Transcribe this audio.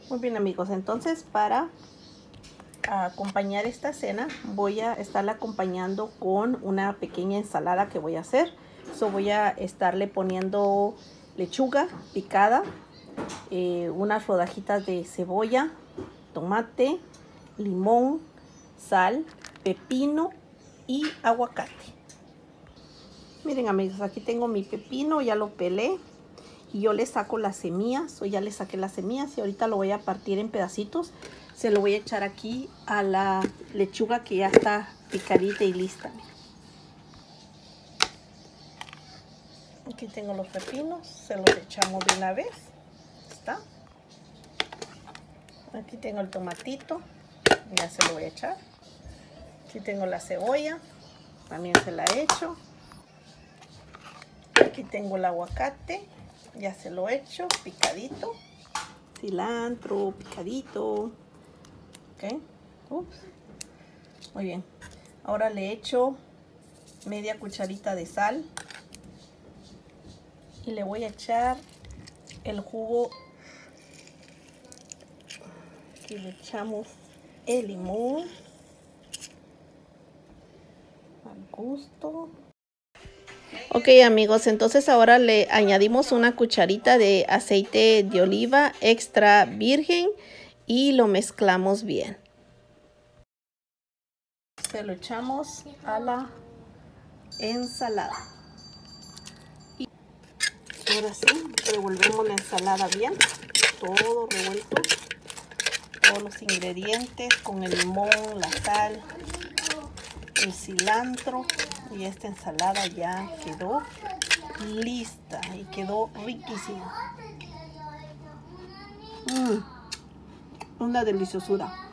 Muy bien, amigos, entonces para acompañar esta cena voy a estarla acompañando con una pequeña ensalada que voy a hacer. Voy a estarle poniendo lechuga picada, unas rodajitas de cebolla, tomate, limón, sal, pepino y aguacate. Miren, amigos, aquí tengo mi pepino, ya lo pelé y yo le saco las semillas, o ya le saqué las semillas y ahorita lo voy a partir en pedacitos. Se lo voy a echar aquí a la lechuga que ya está picadita y lista. Aquí tengo los pepinos, se los echamos de una vez. ¿Está? Aquí tengo el tomatito, ya se lo voy a echar. Aquí tengo la cebolla, también se la he hecho. Aquí tengo el aguacate, ya se lo he hecho, picadito. Cilantro, picadito. Ok, ups. Muy bien. Ahora le echo media cucharita de sal. Y le voy a echar el jugo. Aquí le echamos el limón al gusto. Ok, amigos, entonces ahora le añadimos una cucharita de aceite de oliva extra virgen y lo mezclamos bien. Se lo echamos a la ensalada. Y ahora sí, revolvemos la ensalada bien, todo revuelto, todos los ingredientes con el limón, la sal, el cilantro, y esta ensalada ya quedó lista y quedó riquísima. Una deliciosura.